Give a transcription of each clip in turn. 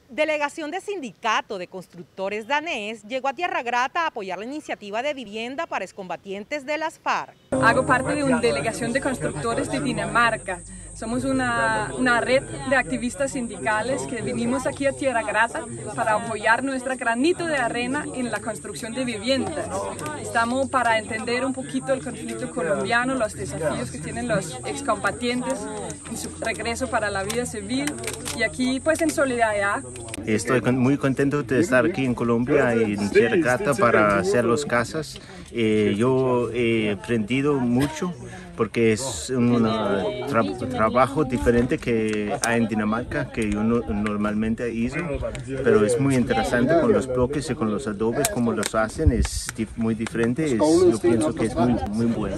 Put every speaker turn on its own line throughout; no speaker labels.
Delegación de Sindicato de Constructores danés llegó a Tierra Grata a apoyar la iniciativa de vivienda para excombatientes de las FARC.
Hago parte de una delegación de constructores de Dinamarca. Somos una red de activistas sindicales que vinimos aquí a Tierra Grata para apoyar nuestro granito de arena en la construcción de viviendas. Estamos para entender un poquito el conflicto colombiano, los desafíos que tienen los excombatientes en su regreso para la vida civil y aquí pues en solidaridad.
Estoy muy contento de estar aquí en Colombia, en Tierra Grata, para hacer las casas. Yo he aprendido mucho porque es un trabajo diferente que hay en Dinamarca, que yo normalmente hice, pero es muy interesante con los bloques y con los adobes, como los hacen, es muy diferente, yo pienso que es muy bueno.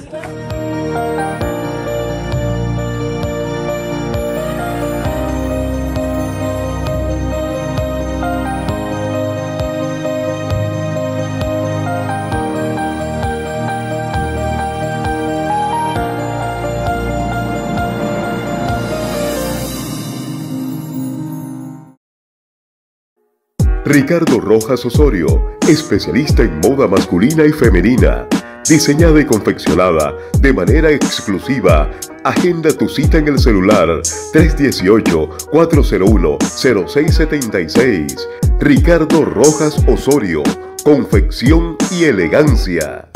Ricardo Rojas Osorio, especialista en moda masculina y femenina, diseñada y confeccionada de manera exclusiva. Agenda tu cita en el celular 318-401-0676. Ricardo Rojas Osorio, confección y elegancia.